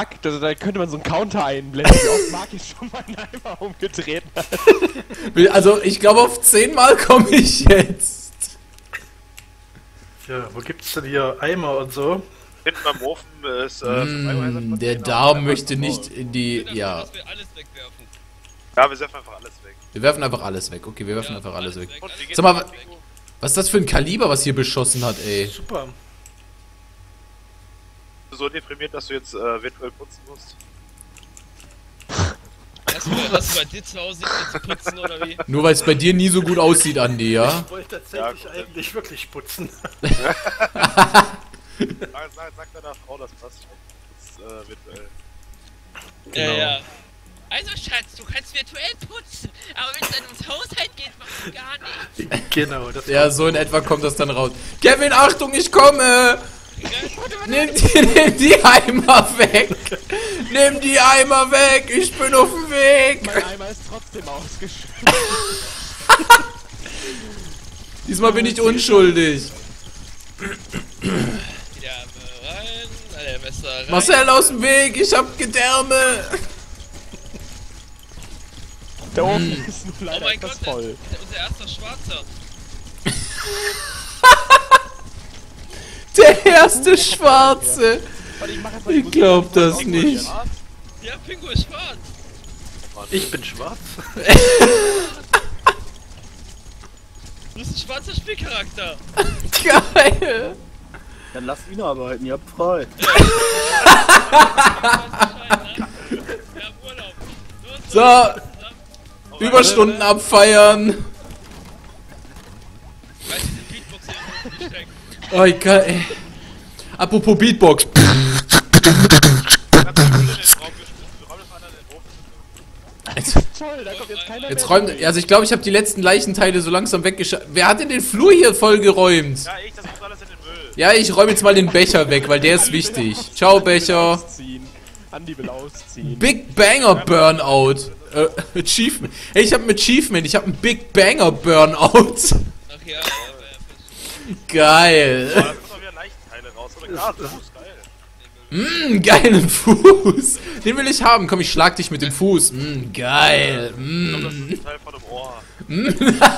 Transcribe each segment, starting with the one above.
Also da könnte man so einen Counter einblenden, wie oft Marc jetzt schon mal einen Eimer umgedreht hat. Also, ich glaube, auf 10 Mal komme ich jetzt. Ja, wo gibt's denn hier Eimer und so? Hinten am Ofen ist Der Darm möchte nicht in die... Ja. Dass wir alles wegwerfen. Ja, wir werfen einfach alles weg. Wir werfen einfach alles weg. Okay, wir werfen einfach alles weg. Und wir gehen Sag mal, zum Bingo. was ist das für ein Kaliber, was hier beschossen hat, ey? Super. So deprimiert, dass du jetzt virtuell putzen musst. Hast du bei dir zu Hause nicht zu putzen oder wie? Nur weil es bei dir nie so gut aussieht, Andi, ja? Ich wollte tatsächlich eigentlich wirklich putzen. Sag deiner Frau, das passt schon. Das ist virtuell. Ja, ja. Also Schatz, du kannst virtuell putzen, aber wenn es dann ums Haushalt geht, machst du gar nicht. Genau, das Ja, so in etwa kommt das dann raus. Kevin, Achtung, ich komme! Nimm die Eimer weg! Nimm die Eimer weg! Ich bin auf dem Weg! Mein Eimer ist trotzdem ausgeschüttet. Diesmal bin ich unschuldig. Die Dame rein, Messer rein. Marcel, aus dem Weg! Ich hab Gedärme! Der Ofen ist nur Oh leider mein etwas Gott, voll. unser erster Schwarzer. Der erste Schwarze! Warte, mach jetzt mal Ich glaub das nicht. Ja, Pingo ist schwarz. Ich bin schwarz. Du bist ein schwarzer Spielcharakter. Geil! Dann lasst ihn arbeiten, ihr habt frei. Wir haben Urlaub. So, Überstunden abfeiern! Weißt du, diese Beatbox hier in den Ofen gesteckt. Oh, geil. Apropos Beatbox. Toll, da kommt jetzt keiner Jetzt mehr. räumt. Also ich glaube, ich habe die letzten Leichenteile so langsam weggeschafft. Wer hat denn den Flur hier voll geräumt? Ja, das muss alles in den Müll. Ja, ich räume jetzt mal den Becher weg, weil der ist wichtig. Ciao, Becher. Andi will ausziehen. Big Banger Burnout. Achievement. Hey, ich habe ein Achievement. Ich habe einen Big Banger Burnout. Ach ja, Geil. Da kommen doch wieder Leichenteile raus. Oder klar, das ist geil. Geilen Fuß. Den will ich haben. Komm, ich schlag dich mit dem Fuß. Geil. Das ist ein Teil von dem Ohr.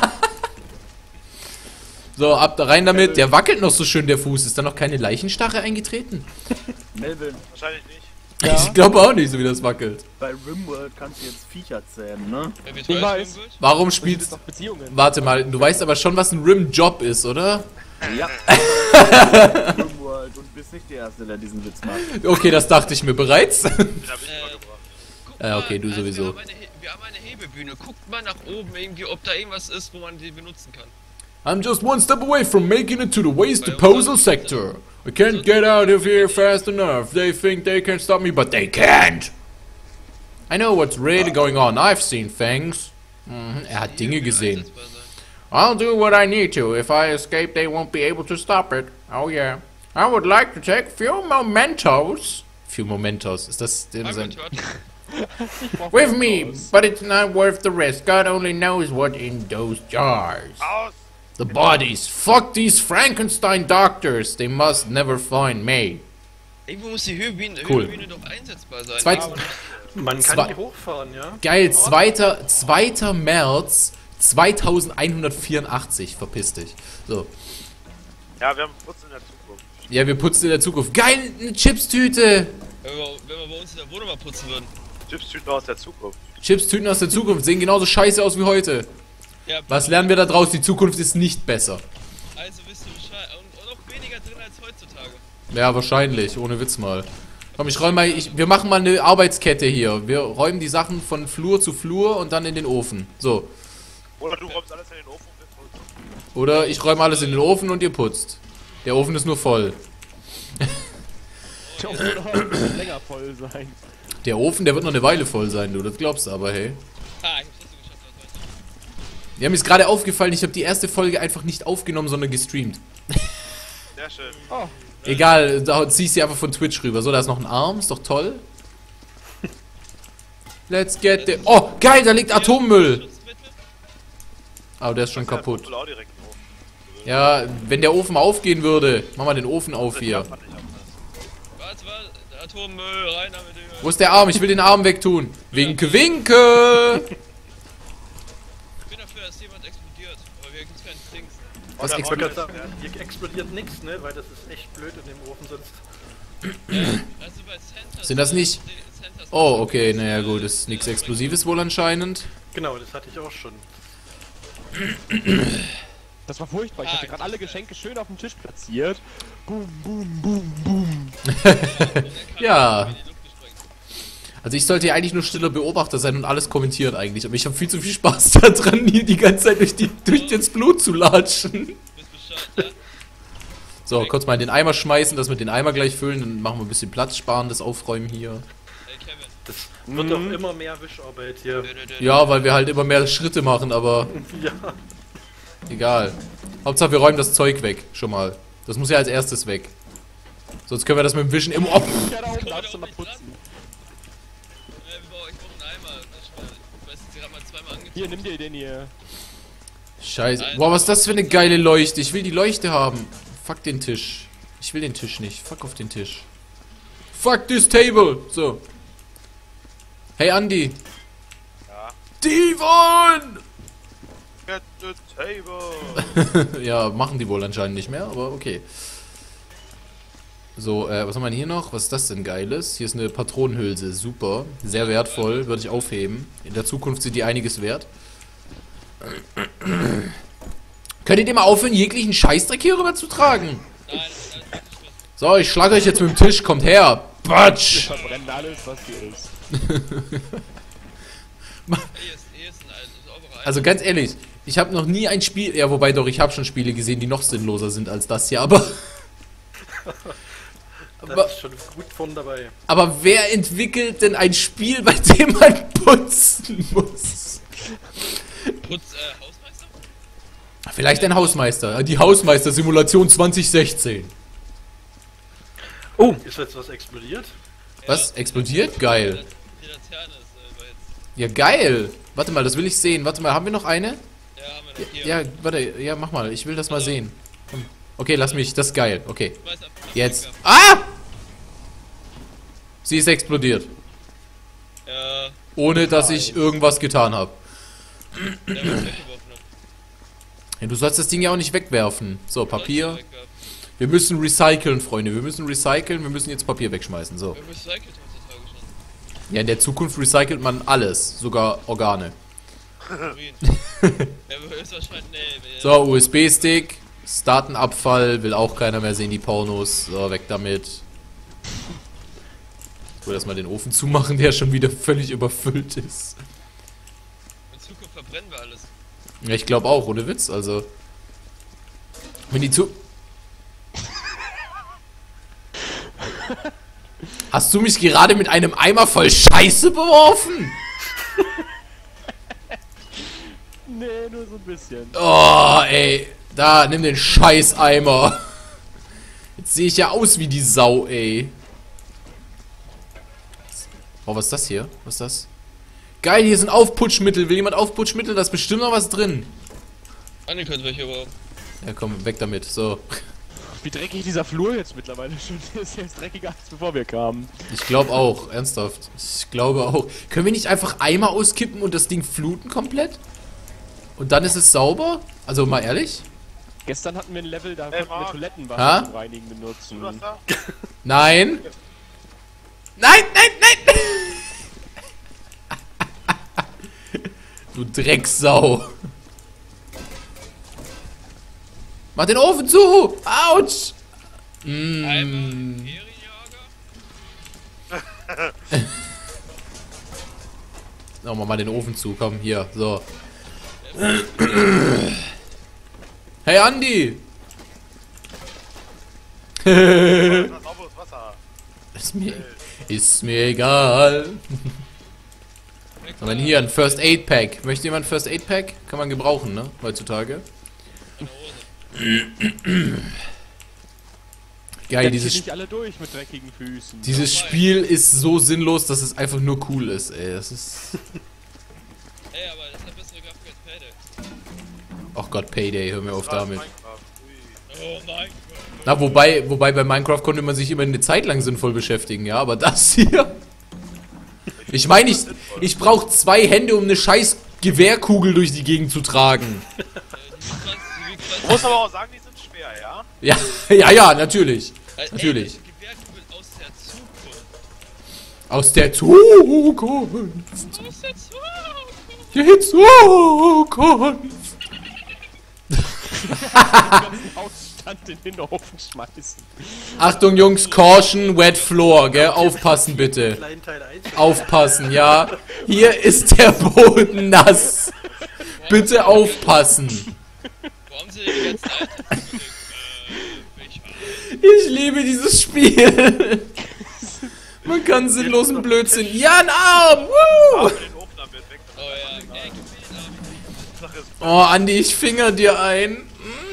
So, ab da rein damit. Der wackelt noch so schön, der Fuß. Ist da noch keine Leichenstarre eingetreten? Melvin, Wahrscheinlich nicht. Ja. Ich glaube auch nicht, so wie das wackelt. bei Rimworld kannst du jetzt Viecher zähmen, ne? Wer wird Ich teuer weiß. schwimmen wird? Warum Das spielst ist doch Beziehungen. Warte mal, du weißt aber schon, was ein Rim-Job ist, oder? Ja. Rimworld und du bist nicht der Erste, der diesen Witz macht. Okay, das dachte ich mir bereits. Den hab ich immer gebracht. Guck Ja, okay, mal, du sowieso. Wir haben eine Hebebühne. Guckt mal nach oben irgendwie, ob da irgendwas ist, wo man die benutzen kann. I'm just one step away from making it to the waste disposal sector. I can't get out of here fast enough. They think they can stop me, but they can't. I know what's really going on. I've seen things. Er hat Dinge gesehen. I'll do what I need to. If I escape, they won't be able to stop it. Oh yeah. I would like to take few mementos. Few mementos. Ist das denn sein? With me, but it's not worth the risk. God only knows what in those jars. Aus! The bodies. Fuck these Frankenstein doctors. They must never find me. Irgendwo muss die Hebebühne Cool. doch einsetzbar sein. Zweit- Man kann Zwei- die hochfahren, ja? Geil, 2. März 2184. Verpiss dich. So. Ja, wir haben Putzen in der Zukunft. Ja, wir putzen in der Zukunft. Geil, eine Chipstüte. Wenn wir bei uns in der Wohnung mal putzen würden. Chipstüten aus der Zukunft. Chipstüten aus der Zukunft sehen genauso scheiße aus wie heute. Ja, Was lernen wir da draus? Die Zukunft ist nicht besser. also wisst ihr Bescheid. Und auch weniger drin als heutzutage. Ja, wahrscheinlich. Ohne Witz mal. Komm, ich räume mal. Wir machen mal eine Arbeitskette hier. Wir räumen die Sachen von Flur zu Flur und dann in den Ofen. So. Oder du räumst alles in den Ofen und wir putzen. Oder ich räume alles in den Ofen und ihr putzt. Der Ofen ist nur voll. Der Ofen wird noch länger voll sein. Der Ofen, der wird noch eine Weile voll sein, du. Das glaubst du aber, hey. Ah, ich hab's nicht so geschafft, das weiß Ja, mir ist gerade aufgefallen, ich habe die erste Folge einfach nicht aufgenommen, sondern gestreamt. Sehr schön. Oh, Egal, da ziehst du einfach von Twitch rüber. So, da ist noch ein Arm, ist doch toll. Let's get the... Oh, geil, da liegt Atommüll. Schutzmittel? Aber der ist schon Ja, kaputt. Kumpel auch direkt im Ofen. Ja, wenn der Ofen aufgehen würde. Mach mal den Ofen auf hier. Fand ich auch nice. Warte, Atommüll, rein damit, Digga. Wo ist der Arm? Ich will den Arm wegtun. Winke, winke! Ich bin dafür, dass jemand explodiert, aber wir gibt's keinen Dings. Was Ich wollte explodiert? gerade sagen, hier explodiert nichts, ne? Weil das ist echt blöd in dem Ofen sonst. Also bei Centers, Sind das nicht? Centers Oh, okay, naja gut, ist nichts Explosives wohl anscheinend. Genau, das hatte ich auch schon. Das war furchtbar. Ich hatte gerade alle Geschenke schön auf dem Tisch platziert. Boom, boom, boom, boom. Ja. Also ich sollte ja eigentlich nur stiller Beobachter sein und alles kommentieren eigentlich. Aber ich habe viel zu viel Spaß daran, hier die ganze Zeit durch das Blut zu latschen. Bist Bescheid, ja? So, kurz mal in den Eimer schmeißen, dass wir den Eimer gleich füllen. Dann machen wir ein bisschen Platz sparen, das Aufräumen hier. Hey Kevin. Das wird doch immer mehr Wischarbeit hier. Ja, weil wir halt immer mehr Schritte machen, aber Ja. egal. Hauptsache wir räumen das Zeug weg, schon mal. Das muss ja als erstes weg. Sonst können wir das mit dem Wischen im Opf. Ja, da oben darfst du mal putzen. Ich brauche einen Eimer. Ich weiß jetzt gerade mal zweimal angezogen. Hier, nimm dir den hier. Scheiße. Boah, was ist das für eine geile Leuchte? Ich will die Leuchte haben. Fuck den Tisch. Ich will den Tisch nicht. Fuck auf den Tisch. Fuck this table. So. Hey, Andy. Ja. Devon! Get the table! Ja, machen die wohl anscheinend nicht mehr, aber okay. So, was haben wir denn hier noch? Was ist das denn Geiles? Hier ist eine Patronenhülse. Super. Sehr wertvoll. Würde ich aufheben. In der Zukunft sind die einiges wert. Könntet ihr mal aufhören, jeglichen Scheißdreck hier rüber zu tragen? Nein, das ist nicht. So, ich schlage euch jetzt mit dem Tisch. Kommt her. Wir Batsch! verbrennen alles, was hier ist. Hier ist ein sauberer Also ganz ehrlich, ich habe noch nie ein Spiel... Ja, wobei doch, ich habe schon Spiele gesehen, die noch sinnloser sind als das hier, aber... Das ist schon gut von dabei. Aber wer entwickelt denn ein Spiel, bei dem man putzen muss? Hausmeister? Vielleicht ein Hausmeister. Die Hausmeister-Simulation 2016. Oh, ist jetzt was explodiert? Was? Explodiert? Geil. Die Laterne ist jetzt. Ja, geil. Warte mal, das will ich sehen. Warte mal, haben wir noch eine? Ja, haben wir noch hier. Ja, warte. Ja, mach mal. Ich will das mal sehen. Komm. Okay, lass mich. Das ist geil. Okay. Ich weiß einfach, Jetzt. Ah! Sie ist explodiert. Ja, Ohne, dass ich irgendwas getan habe. der was weggeworfen hat. Ja, du sollst das Ding ja auch nicht wegwerfen. So, Papier. Weggeworfen. Wir müssen recyceln, Freunde. Wir müssen recyceln. Wir müssen jetzt Papier wegschmeißen. So. Wir recycelt heutzutage schon. Ja, in der Zukunft recycelt man alles. Sogar Organe. Urin. Ja, ist wahrscheinlich. Nee, So, USB-Stick. Ist Datenabfall. Will auch keiner mehr sehen, die Pornos. So, weg damit. Ich will erstmal den Ofen zumachen, der schon wieder völlig überfüllt ist. in Zukunft verbrennen wir alles. Ja, ich glaube auch, ohne Witz. Also. Wenn die zu. Hast du mich gerade mit einem Eimer voll Scheiße beworfen? Nee, nur so ein bisschen. Oh, ey. Da, nimm den Scheiß-Eimer. Jetzt sehe ich ja aus wie die Sau, ey. Oh, was ist das hier? Was ist das? Geil, hier sind Aufputschmittel. Will jemand Aufputschmittel? Da ist bestimmt noch was drin. Anni könnte welche überhaupt. Ja, komm, weg damit. So. Wie dreckig dieser Flur jetzt mittlerweile schon ist. Jetzt dreckiger als bevor wir kamen. Ich glaube auch, ernsthaft. Ich glaube auch. Können wir nicht einfach Eimer auskippen und das Ding fluten komplett? Und dann ist es sauber? Also mal ehrlich? Gestern hatten wir ein Level, da Hey, konnten wir Marc. Toilettenwasser Ha? zum Reinigen benutzen. Du das da? Nein. Nein, nein, nein. Du Drecksau. Mach den Ofen zu. Autsch. Einmal Mm. Ferienjager. Oh, mach mal den Ofen zu. Komm, hier. So. Hey, Andi. Sauberes Wasser. Ist mir egal. Was haben wir denn hier? Ein First Aid Pack. Möchte jemand ein First Aid Pack? Kann man gebrauchen, ne? Heutzutage. Geil, Dann dieses, nicht alle durch mit dreckigen Füßen. dieses Spiel ist so sinnlos, dass es einfach nur cool ist, ey. Das ist... Ey, aber das hat bessere Grafik als Payday. Ach Gott, Payday, hör mir auf damit. Minecraft. Ui. Oh mein Gott. Na, wobei bei Minecraft konnte man sich immer eine Zeit lang sinnvoll beschäftigen, ja, aber das hier... Ich meine, ich brauche 2 Hände, um eine scheiß Gewehrkugel durch die Gegend zu tragen. Du musst aber auch sagen, die sind schwer, ja? Ja, natürlich. Natürlich. Gewehrkugel aus der Zukunft. Aus der Zukunft. Aus der Zukunft. Die Zukunft. Ausstand in den Ofen schmeißen. Achtung, Jungs, Caution, wet floor, gell? Aufpassen bitte. Kleinen Teil 1. Aufpassen, ja. Hier ist der Boden nass. Bitte aufpassen. Wo haben sie denn die ganzen Items? Ich liebe dieses Spiel. Man kann sinnlosen Blödsinn. Ja, ein Arm. Woo. Den Ofen am Bild weg. Oh ja, ey, gib mir den Arm. Oh, Andi, ich finger dir ein.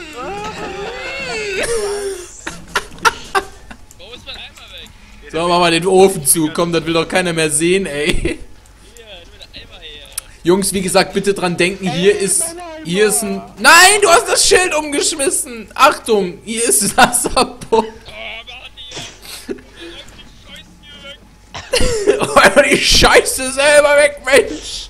Warum ist mein Eimer weg? So, mach mal den Ofen zu. Komm, das will doch keiner mehr sehen, ey. Hier, nimm den Eimer her. Jungs, wie gesagt, bitte dran denken, hier ist ein... Nein, du hast das Schild umgeschmissen. Achtung, hier ist Wasserpunkt. Oh, Mann, hier. Räum die Scheiße selber weg, Mensch.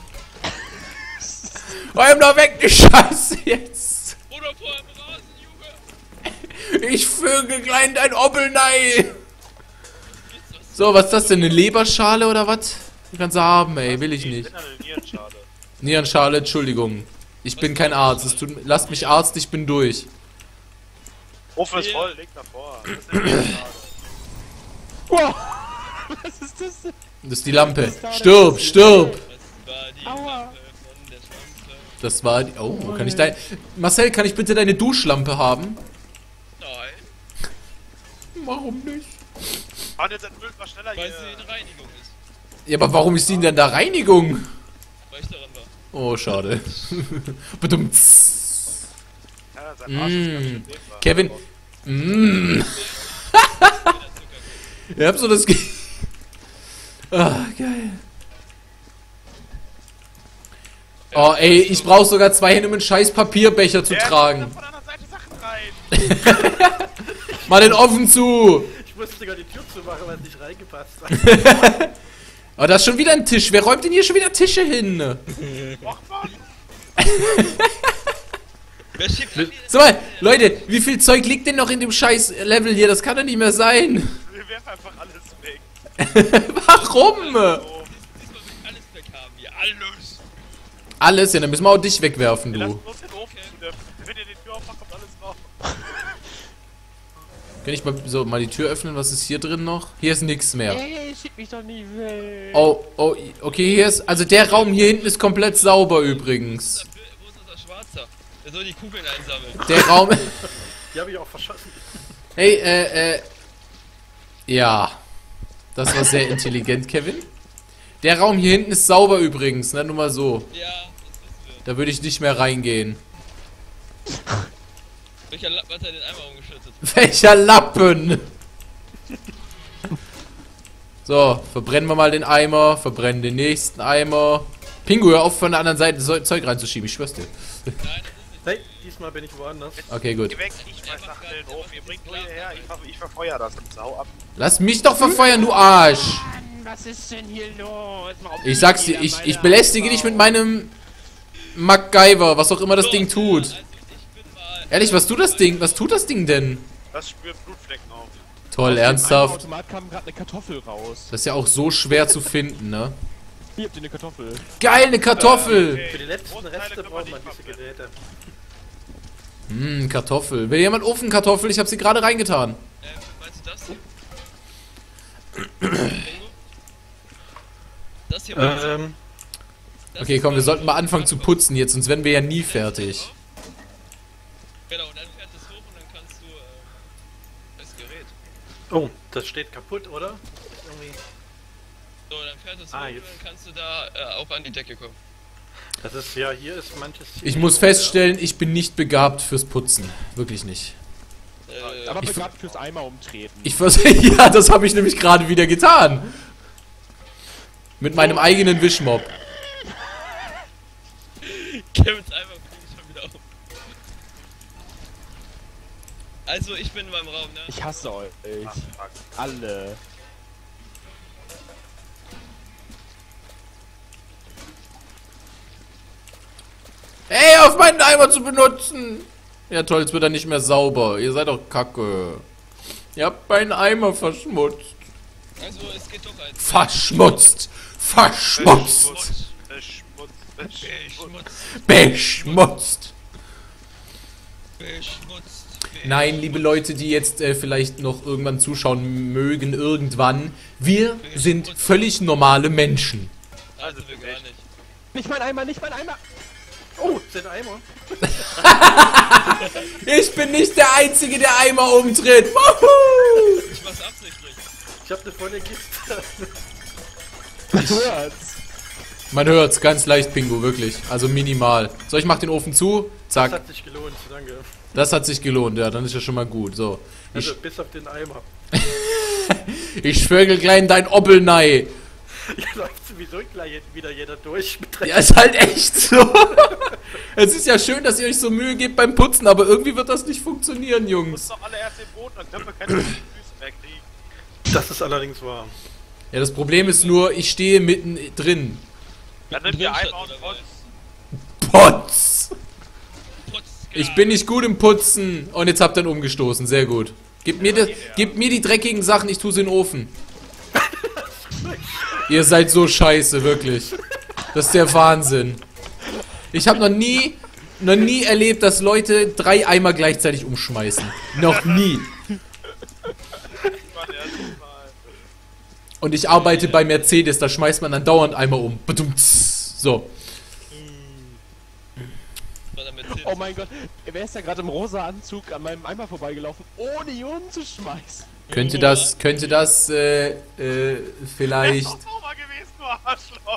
Räum doch weg die Scheiße jetzt. Oder vor dem Rasen, Junge. Ich vögel klein dein Oppelnei. So, was ist das denn? Eine Leberschale oder was? Die kannst du haben, ey. Will ich Ich nicht. bin eine Nierenschale. Nierenschale, Entschuldigung. Ich bin kein Arzt. Lasst mich Arzt, ich bin durch. Ofen ist voll, leg davor. Das ist eine Nierenschale. Wow. Was ist das denn? Das ist die Lampe. Stirb, stirb. Das war die Lampe von der Schwanze. Das war die... Oh, kann ich dein... Marcel, kann ich bitte deine Duschlampe haben? Nein, Warum nicht? Mann, jetzt entfüllt mal schneller weil hier. sie in Reinigung ist. Ja, aber warum ist die denn da Reinigung? Weil ich daran war. Oh, schade. Badum. Ja, sein Arsch ist ganz schön dehnbar. Kevin. Ihr habt so das... Ah, geil. Oh, ey, ich brauche sogar 2 Hände, um einen scheiß Papierbecher zu Der tragen. kommt von der anderen Seite Sachen rein. Mal den Ofen zu. Ich musste sogar die Tür zumachen, weil es nicht reingepasst hat. Oh, da ist schon wieder ein Tisch. Wer räumt denn hier schon wieder Tische hin? Och, Mann. Wer schiebt an mir So mal, Leute, wie viel Zeug liegt denn noch in dem scheiß Level hier? Das kann doch nicht mehr sein. Wir werfen einfach alles weg. Warum? diesmal will ich alles weg haben hier. Alles. Alles? Ja, dann müssen wir auch dich wegwerfen, Wir lassen du. bloß den Ofen zu. Wenn ihr die Tür aufmacht, kommt alles raus. Kann ich mal die Tür öffnen? Was ist hier drin noch? Hier ist nichts mehr. Ey, schick mich doch nie weg. Oh, okay, hier ist... Also der Raum hier hinten ist komplett sauber übrigens. Wo ist unser Schwarzer? Der soll die Kugeln einsammeln. Der Raum... Die habe ich auch verschossen. Hey, ja. Das war sehr intelligent, Kevin. Der Raum hier hinten ist sauber übrigens, ne? Nur mal so. Ja, das wissen Da würde ich nicht mehr reingehen. wir. Welcher Lappen hat er den Eimer umgeschüttet? Welcher Lappen! So, verbrennen wir mal den Eimer, verbrennen den nächsten Eimer. Pingu, hör auf von der anderen Seite Zeug reinzuschieben, ich schwör's dir. Nein, das ist nicht. Hey, diesmal bin ich woanders. Okay, gut. Geh weg, ich schmeiß Sachen in den Ofen. Ihr bringt nur hierher, ich verfeuer das. Sau ab. Lass mich doch verfeuern, du Arsch! Mann, was ist denn hier los? Warum Ich sag's dir, ich belästige dich mit meinem MacGyver, was auch immer das Ding tut. Also ich bin mal. Ehrlich, was tut das Ding denn? Das spürt Blutflecken auf. Toll, Aus dem ernsthaft? Automat kam gerade eine Kartoffel raus. Das ist ja auch so schwer zu finden, ne? Hier habt ihr eine Kartoffel. Geil, eine Kartoffel! Für die letzten Großteile Reste können wir braucht man nicht diese Geräte. Kartoffel. Will jemand Ofenkartoffel? Ich hab sie gerade reingetan. Meinst du das hier? Das hier meinst du? Das Okay, ist komm, wir mein sollten mal anfangen zu putzen jetzt, sonst werden wir ja nie fertig. Genau, und dann fährt es hoch und dann kannst du das Gerät. Oh, das steht kaputt, oder? Irgendwie. So, dann fährt es Ah, hoch und jetzt. dann kannst du da auch an die Decke kommen. Das ist ja, hier ist manches. Ich muss feststellen, ich bin nicht begabt fürs Putzen. Wirklich nicht. Aber Ich- begabt fürs Eimer umtreten. Ja, das habe ich nämlich gerade wieder getan. Mit meinem eigenen Wischmob. Kevins Eimer bringt schon wieder auf. Also, ich bin in meinem Raum, ne? Ich hasse euch. Ach, fuck. Alle. Ey, auf meinen Eimer zu benutzen! Ja toll, jetzt wird er nicht mehr sauber. Ihr seid doch kacke. Ihr habt meinen Eimer verschmutzt. Also, es geht doch als... Verschmutzt! Verschmutzt! Beschmutzt. Beschmutzt! Beschmutzt. Nein, liebe Leute, die jetzt vielleicht noch irgendwann zuschauen mögen, irgendwann. Wir sind völlig normale Menschen. Also, wir gar nicht. Nicht mein Eimer, nicht mein Eimer! Oh, sind Eimer. Ich bin nicht der Einzige, der Eimer umdreht. Woohoo! Ich mach's absichtlich. Ich hab eine volle Kiste. Ich hört's. Man hört's ganz leicht, Pingu, wirklich. Also minimal. So, ich mach den Ofen zu. Das Zack. hat sich gelohnt, danke. Das hat sich gelohnt, ja, dann ist ja schon mal gut. So. Also bis auf den Eimer. Ich vögel klein dein Oppelnei. Ja, läuft sowieso gleich wieder jeder durch. Mit Ja, ist halt echt so. Es ist ja schön, dass ihr euch so Mühe gebt beim Putzen, aber irgendwie wird das nicht funktionieren, Muss Jungs. doch alle erst den Boden, dann können wir keine Füße mehr kriegen. Das ist allerdings wahr. Ja, das Problem ist nur, ich stehe mitten drin. Dann nimmt ihr einmal und Putz. Potz! Putz, Ich bin nicht gut im Putzen. Und jetzt habt ihr ihn umgestoßen, sehr gut. Gebt mir die dreckigen Sachen, ich tue sie in den Ofen. Ihr seid so scheiße, wirklich. Das ist der Wahnsinn. Ich habe noch nie erlebt, dass Leute 3 Eimer gleichzeitig umschmeißen. Noch nie. Und ich arbeite bei Mercedes, da schmeißt man dann dauernd Eimer um. Badumts. So. Oh mein Gott, wer ist da gerade im rosa Anzug an meinem Eimer vorbeigelaufen, ohne ihn umzuschmeißen? Könnte das vielleicht... Sauber gewesen, du Arschloch.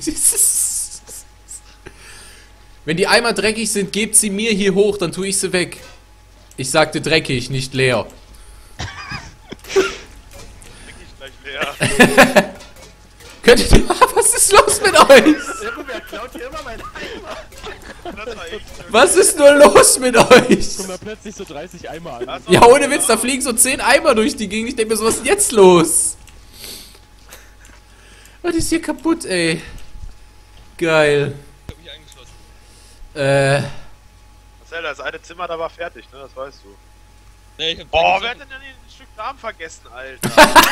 Wenn die Eimer dreckig sind, gebt sie mir hier hoch, dann tue ich sie weg. Ich sagte dreckig, nicht leer. Krieg ich gleich leer. Könntet ihr... Was ist los mit euch? Wer klaut hier immer meinen Eimer? Das war echt Was ist nur los mit euch? Kommen da plötzlich so 30 Eimer an. Ja, ohne Witz, da fliegen so 10 Eimer durch die Gegend. Ich denke mir so, was ist denn jetzt los? Was ist hier kaputt, ey? Geil. Ich hab mich eingeschlossen. Marcel, das eine Zimmer da war fertig, ne? Das weißt du. Nee, ich hab Oh, gesagt, wer hat denn ein Stück Darm vergessen, Alter?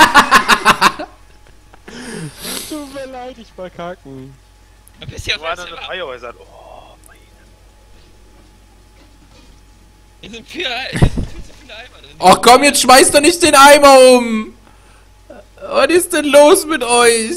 Tut mir leid, ich war kacken. du bist ja Du einer falsch. eine Eierhäuser. Oh, meine. Hier sind viel zu viele Eimer drin. Ach komm, jetzt schmeißt doch nicht den Eimer um. Was ist denn los mit euch?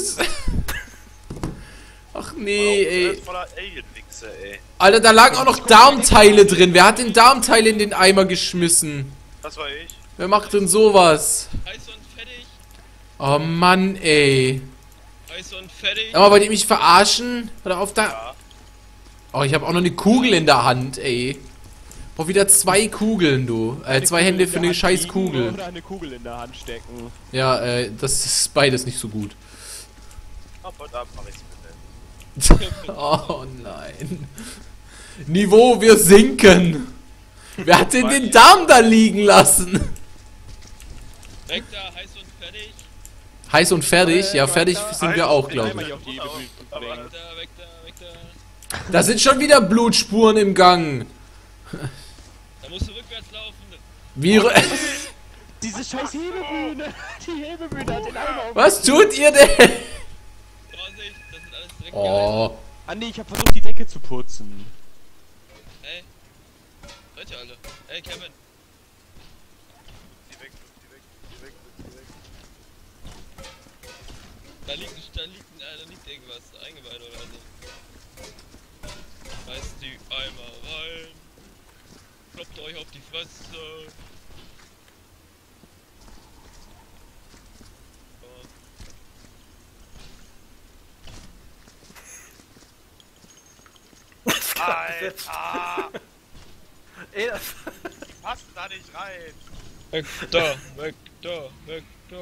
Ach nee, Das ey. ist voller Alien-Wichse, ey. Alter, da lagen auch noch Darmteile drin. Wer hat denn Darmteile in den Eimer geschmissen? Das war ich. Wer macht denn sowas? Heiß und fertig. Oh Mann, ey. Heiß und fertig. Aber wollt ihr mich verarschen? Oder auf da... Ja. Oh, ich habe auch noch eine Kugel in der Hand, ey. Brauch wieder 2 Kugeln, du. 2 Hände für eine scheiß Kugel. Oder eine Kugel in der Hand stecken. Ja, das ist beides nicht so gut. Ab heute Abend mach ich's mit. Oh nein. Niveau, wir sinken. Wer hat denn den Darm da liegen lassen? Weg da, heiß und fertig. Heiß und fertig? Ja, fertig sind wir auch, glaube Einmal ich. hier auf die Ebene bringen. Weg da, weg da, weg da. Da sind schon wieder Blutspuren im Gang. Da musst du rückwärts laufen. Wie... Diese scheiß Hebebühne. Die Hebebühne hat den Eimer um. Was tut ihr denn? Vorsicht, das sind alles direkt Oh. Andi, ich hab versucht, die Decke zu putzen. Hey. Seid ihr alle? Hey, Kevin. Die weg, die weg, die weg, die weg. Da liegt irgendwas eingeweid oder so. Reißt die Eimer rein. Kloppt euch auf die Fresse. Alter! Ey, das... Die passen da nicht rein! Weg da, weg da, weg da.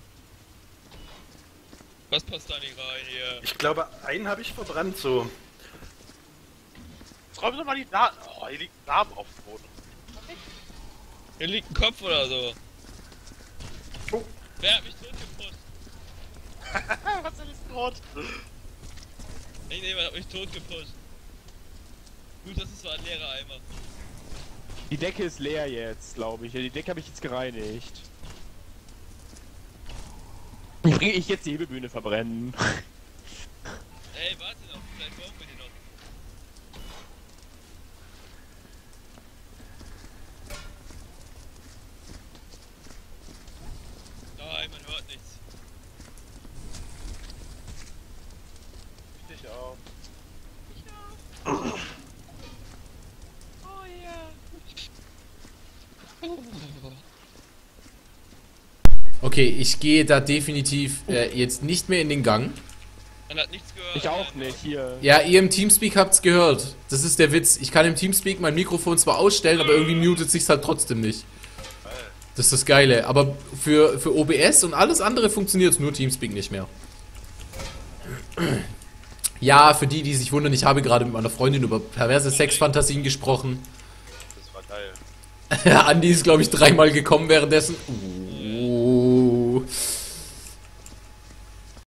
Was passt da nicht rein hier? Ich glaube, einen habe ich verbrannt so. Jetzt räumen Sie mal die Namen. Oh, hier liegt ein Namen auf dem Boden. Hier liegt ein Kopf oder so. Oh. Wer hat mich totgepusht? Was ist rot? Irgendjemand hat mich totgepusht. Gut, das ist so ein leerer Eimer. Die Decke ist leer jetzt, glaube ich. Ja, die Decke habe ich jetzt gereinigt. Wie bringe ich jetzt die Hebebühne verbrennen? Ey, warte noch, vielleicht brauchen wir die noch. Nein, man hört nichts. Ich auch. Oh ja. Okay, ich gehe da definitiv jetzt nicht mehr in den Gang. Man hat nichts gehört. Ich auch nicht, hier. Ja, ihr im Teamspeak habt's gehört. Das ist der Witz. Ich kann im Teamspeak mein Mikrofon zwar ausstellen, aber irgendwie mutet sich's halt trotzdem nicht. Das ist das Geile. Aber für OBS und alles andere funktioniert's, nur Teamspeak nicht mehr. Ja, für die, die sich wundern, ich habe gerade mit meiner Freundin über perverse Sexfantasien gesprochen. Das war geil. Andi ist, glaube ich, 3-mal gekommen währenddessen.